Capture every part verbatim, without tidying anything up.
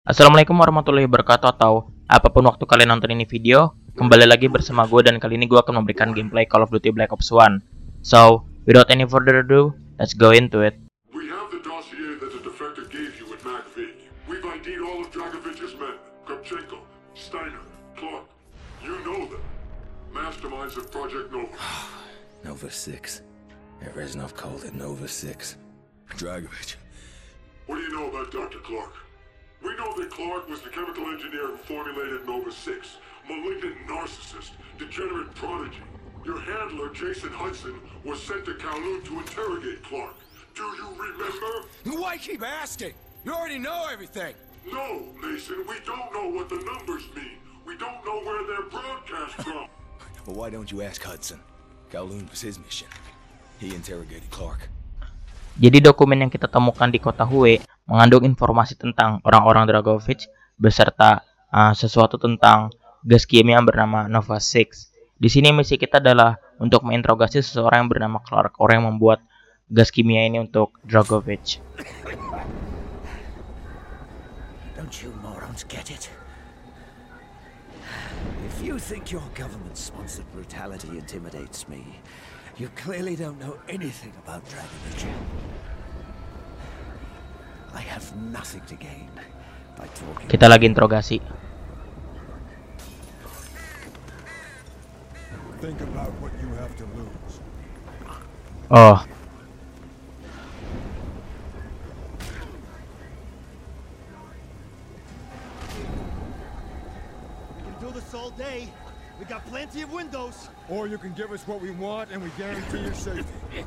Assalamualaikum warahmatullahi wabarakatuh, atau apapun waktu kalian nonton ini video. Kembali lagi bersama gue, dan kali ini gue akan memberikan gameplay Call of Duty Black Ops one. So, without any further ado, let's go into it. We have the dossier that the defector gave you at MacVig. We've ID'd all of Dragovich's men. Kopchenko, Steiner, Clark. You know them. Masterminds of Project Nova. Nova six. Reznov called it Nova six. Dragovich. What do you know about Doctor Clark? We know that Clark was the chemical engineer who formulated Nova six. Malignant narcissist, degenerate prodigy. Your handler, Jason Hudson, was sent to Kowloon to interrogate Clark. Do you remember? Why keep asking? You already know everything. No, Mason, we don't know what the numbers mean. We don't know where they're broadcast from. Well, why don't you ask Hudson? Kowloon was his mission. He interrogated Clark. Jadi dokumen yang kita temukan di kota Hue mengandung informasi tentang orang-orang Dragovich beserta uh, sesuatu tentang gas kimia bernama Nova six. Di sini misi kita adalah untuk menginterogasi seseorang yang bernama Clark, orang yang membuat gas kimia ini untuk Dragovich. Don't you morons get it? If you think your government-sponsored brutality intimidates me, you clearly don't know anything about Dragovich. I have nothing to gain by talking. Kita lagi interogasi. Think about what you have to lose. Oh. We can do this all day. We got plenty of windows. Or you can give us what we want and we guarantee your safety.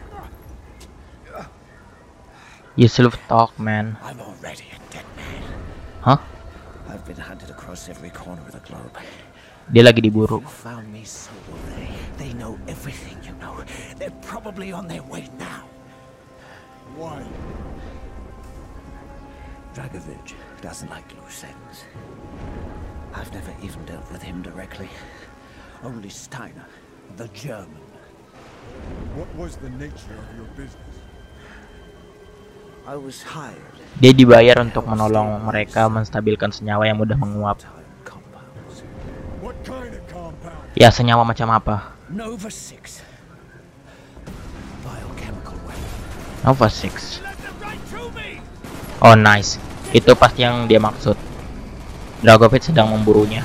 You self-talk, man. I'm already a dead man. Hah? I've been hunted across every corner of the globe. Dia lagi diburu. You found me, so will they. They know everything you know. They're probably on their way now. Why? Dragovich doesn't like loose ends. I've never even dealt with him directly. Only Steiner, the German. What was the nature of your business? I was hired. Dia dibayar untuk menolong mereka menstabilkan senyawa yang mudah menguap. Compounds. What kind of compound? Ya, senyawa macam apa? Nova six. Biochemical weapon. Nova six. Oh, nice. Itu pasti yang dia maksud. Dragovich sedang memburunya.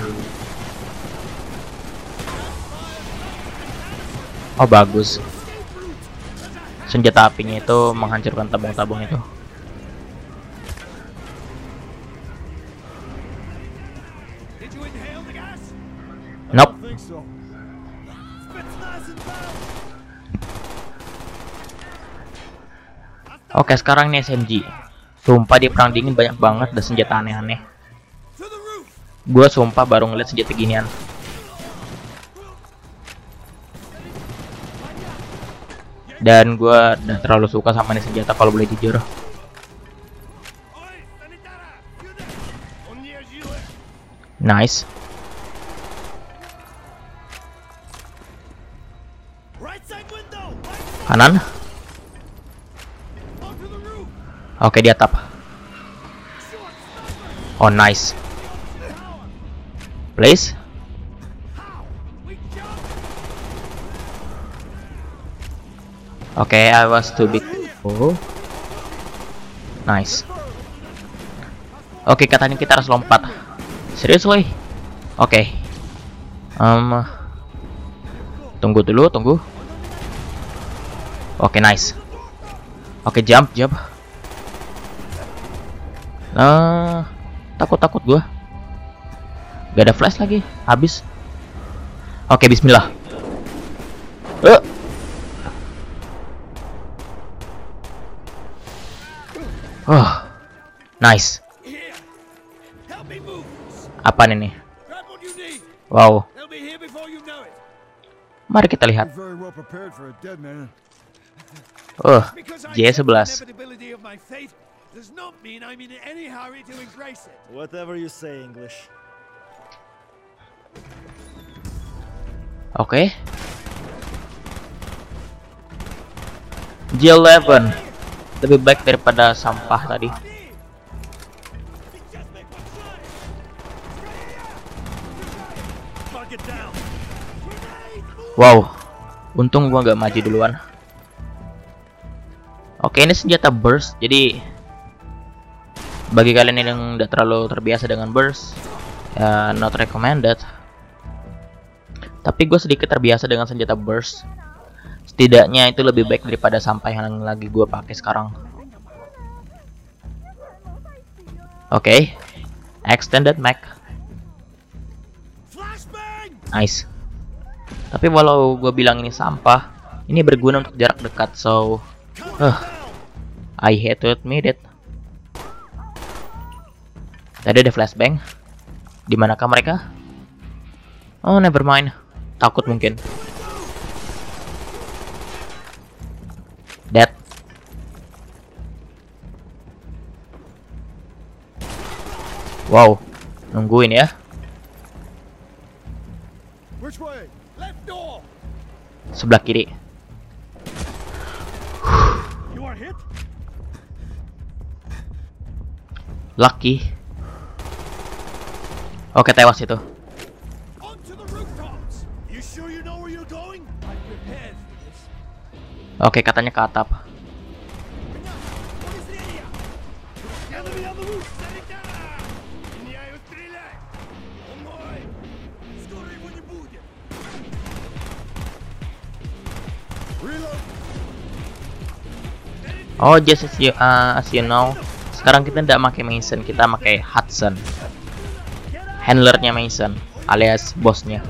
Oh, bagus. Senjata apinya itu menghancurkan tabung-tabung itu. Nope. Oke, sekarang nih S M G. Sumpah di perang dingin banyak banget ada senjata aneh-aneh. Gue sumpah baru ngeliat senjata ginian. Dan gue udah terlalu suka sama nih senjata kalau boleh jujur. Nice. Kanan. Oke, di atap. Oh, nice. Please. Oke, okay, I was too big. Oh, nice. Oke, okay, katanya kita harus lompat. Seriously? Oke. Okay. Um, tunggu dulu, tunggu. Oke, okay, nice. Oke, okay, jump, jump. Nah, takut takut gua. Gak ada flash lagi, habis. Oke, okay, Bismillah. Uh. Oh, nice. Apa nih? Wow. Mari kita lihat. Oh, J eleven. Whatever you say, English. Oke. J eleven lebih baik daripada sampah tadi. Target down. Wow, untung gua nggak maju duluan. Oke, ini senjata burst. Jadi bagi kalian yang udah terlalu terbiasa dengan burst, ya not recommended. Tapi gue sedikit terbiasa dengan senjata burst. Setidaknya itu lebih baik daripada sampah yang lagi gue pakai sekarang. Oke, extended mag. Nice. Tapi walau gue bilang ini sampah, ini berguna untuk jarak dekat. So, uh, I hate to admit it. Tadi ada flashbang. Di manakah mereka? Oh, never mind. Takut mungkin. Dead. Wow, nungguin ya. Which way? Left door. Sebelah kiri. You are hit? Lucky. Oke, tewas itu. Onto the rooftops. You sure you know where you're going? I'm prepared for this. Oke, katanya ke atap. What is the area? Enemy on the roof. Меняю стрелять. Ой. Скоро его не будет. Reload. Oh, just as you, uh, as you know, sekarang kita tidak pakai Mason, kita pakai Hudson, handlernya Mason, alias bosnya.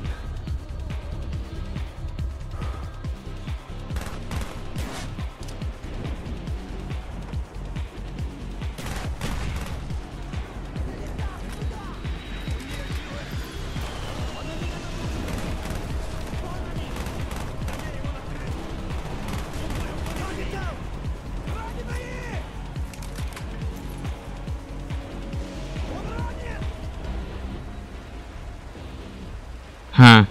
Hmm.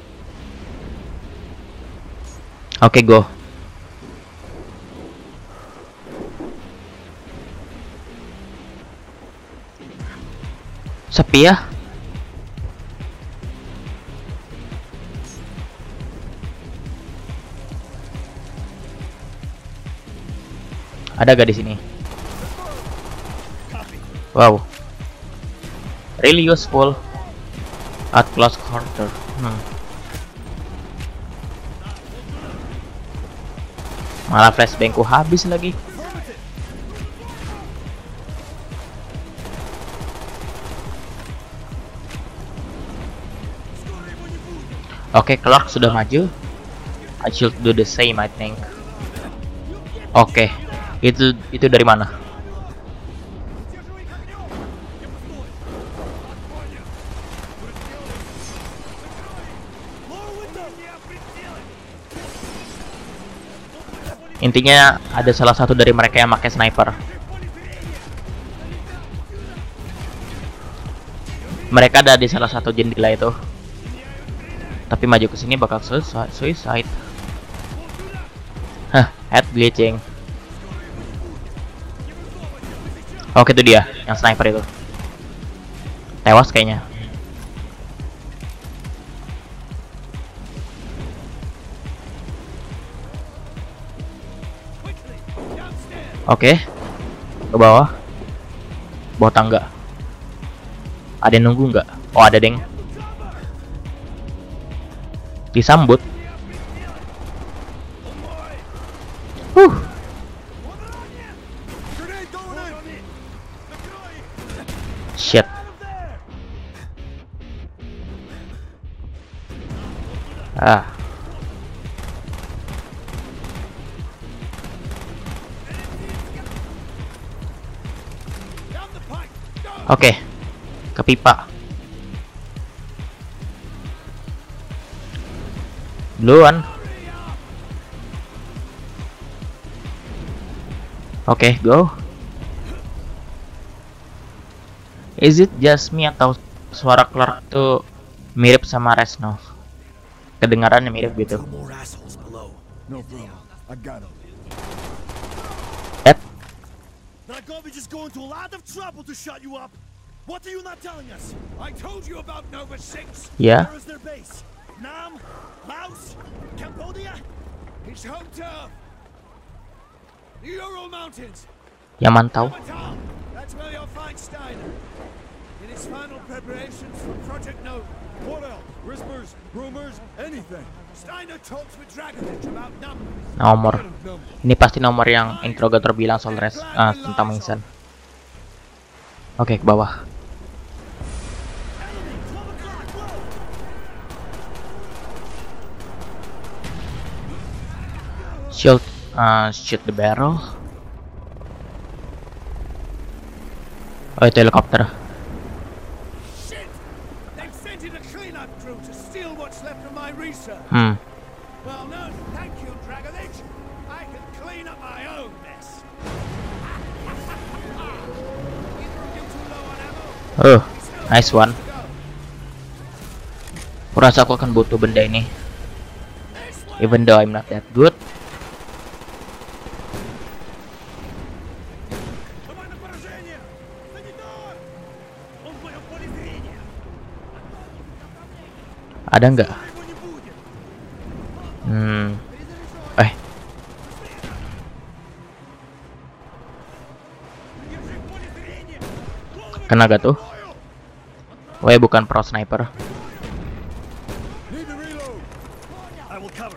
Oke, go. Sepi ya? Ada gak di sini? Wow. Really useful at close quarter. Hmm. Malah flashbangku habis lagi. Oke, okay, Clark sudah maju. I should do the same, I think. Oke, okay. itu itu dari mana? Intinya ada salah satu dari mereka yang pakai sniper. Mereka ada di salah satu jendela itu. Tapi maju ke sini bakal suicide. Hah, head glitching. Oke, itu dia yang sniper itu. Tewas kayaknya. Oke, ke bawah, bawah tangga. Ada yang nunggu nggak? Oh, ada deng. Disambut. Huh. Shit. Ah. Oke, okay. Ke pipa. Duluan. Oke, okay, go. Is it just me atau suara Clark tuh mirip sama Reznov? Kedengarannya mirip gitu. That? Dragovich is going to a lot of trouble to shut you up. What are you not telling us? I told you about Nova six. Yeah. Where is their base? Nam? Laos? Cambodia? It's home turf. The Ural Mountains. Ya mantau. Yamatal. That's where you'll find Steiner. In his final preparations for Project Nova. What else? Whispers, rumors, anything. Steiner talks with Dragovich about numbers. Nomor. Ini pasti nomor yang interrogator bilang soal res ah, tentang Mingsan. Oke, ke bawah. Shoot, uh, shoot the barrel. Oh, itu helikopter. Shit! They've sent in a cleanup crew to steal what's left of my research. Hmm. Well, no, thank you, Dragovich. I can clean up my own mess. Either of you too low on ammo? Oh, nice one. Kurasa aku akan butuh benda ini. Even though I'm not that good. Команда поражения! Санитар! Он в моем поле зрения! Ada nggak? Его не будет! Hmm. Eh, Держи в поле зрения! Головы kena gak tuh? бою! Weh, bukan pro sniper. Need to reload! I will cover.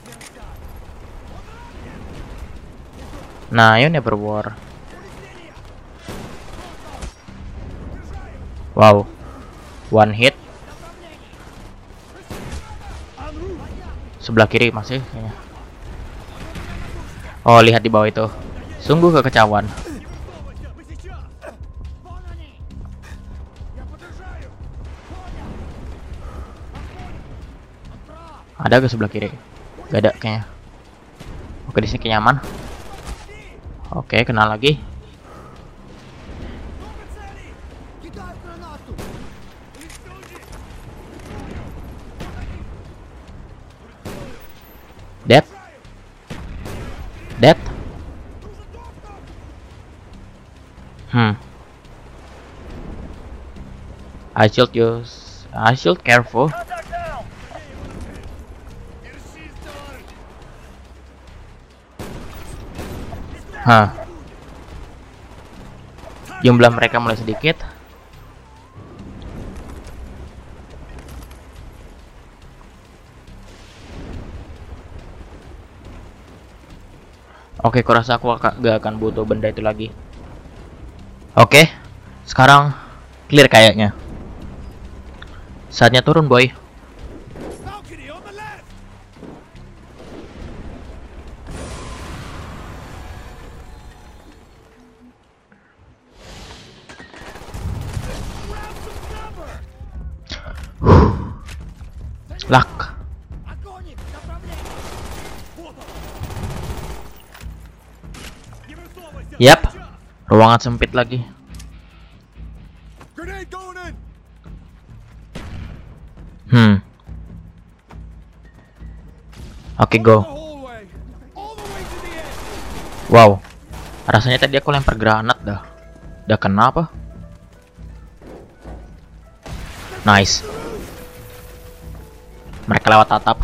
Nah, you never war. Wow. One hit. Sebelah kiri masih kayaknya. Oh, lihat di bawah itu. Sungguh kekacauan. Мы сейчас! Вон они! Я подержаю! Ada ke sebelah kiri? Gak ada kayaknya. Oke, di sini kayaknya aman. Oke, kena lagi. Много целей! Кидаю гранату! Уничтожить! Dead. Dead. Hmm. I should use. I should careful. Contact down! Держись, товарищ! Hah. Jumlah mereka mulai sedikit. Oke, kurasa aku ak- gak akan butuh benda itu lagi. Oke, sekarang clear kayaknya. Saatnya turun, boy. Balcony on the left! Grab some cover! Luck. Огонь! Направление! Вот он! Не высовывайся! Yap. Сейчас! Ruangan sempit lagi. Grenade going in! Hmm. Oke, The go. hallway! All the way to the end! Wow. Rasanya tadi aku lempar granat dah. Dah kena apa? Nice. Mereka lewat atap.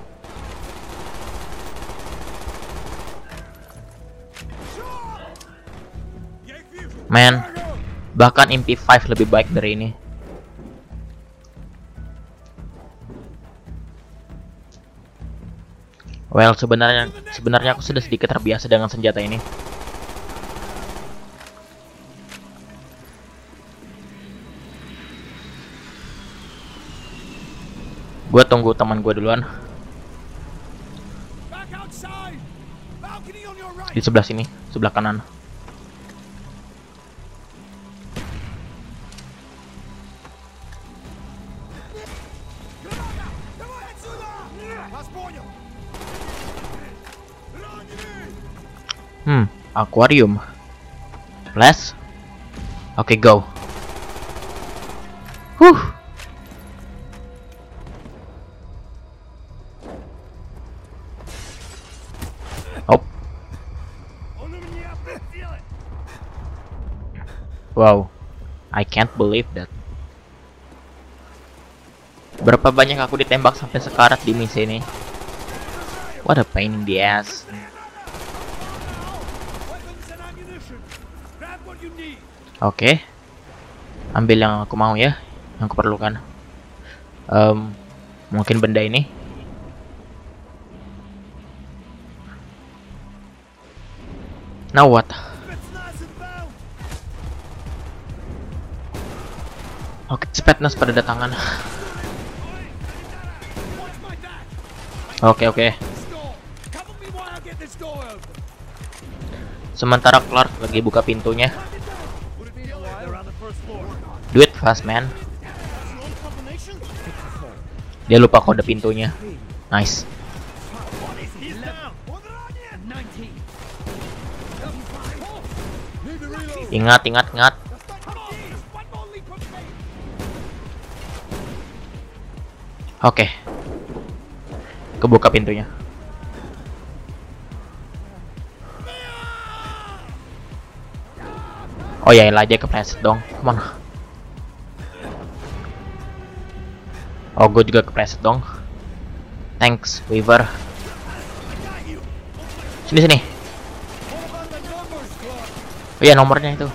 Я их вижу! Man, bahkan M P lima lebih baik dari ini. Well, sebenarnya sebenarnya aku sudah sedikit terbiasa dengan senjata ini. Gue tunggu teman gue duluan Back outside! Balcony on your right! di sebelah sini, sebelah kanan. Давай отсюда! Вас понял! Раненый! Hmm, aquarium. Flash. Oke, go. Huh. Oh, Он у меня прицелен! wow. I can't believe that. Berapa banyak aku ditembak sampai sekarat di misi ini. What a pain in the ass. Oke, okay. Ambil yang aku mau ya, yang aku perlukan. Um, mungkin benda ini. Now what? Oke, okay, Spetsnaz pada datangan. Oke, okay, oke. Okay. Sementara Clark lagi buka pintunya. Do it fast, man. Dia lupa kode pintunya. Nice. Ingat, ingat, ingat. Oke. Okay. Kebuka pintunya. Oh ya, aja kepleset dong. Kemana? Oh, gue juga kepleset dong. Thanks, Weaver. Sini sini. Oh iya, nomornya itu.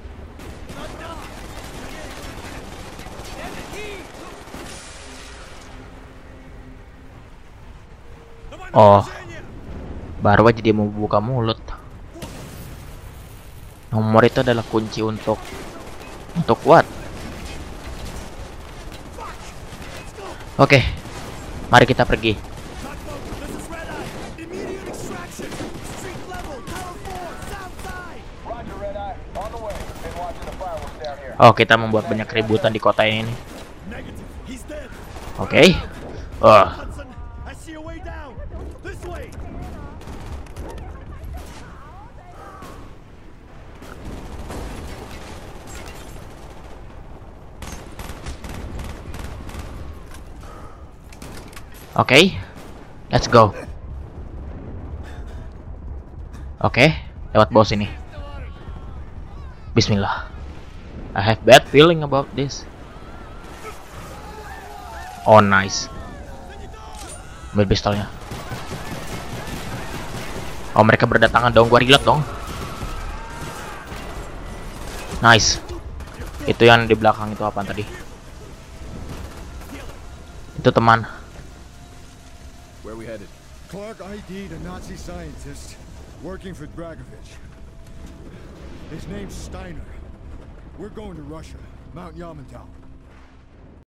Oh, baru aja dia mau buka mulut. Nomor itu adalah kunci untuk untuk what? Oke, okay. Mari kita pergi. Oh, kita membuat banyak keributan di kota ini. Oke. Okay. Oh. Oke, okay, let's go. Oke, okay, lewat bawah sini. Bismillah. I have bad feeling about this. Oh nice. Ambil pistolnya. Oh mereka berdatangan dong, gua relot dong. Nice. Itu yang di belakang itu apaan tadi? Itu teman. Where we headed? Clark I D'd a Nazi scientist working for Dragovich. His name's Steiner. We're going to Russia, Mount Yamantau.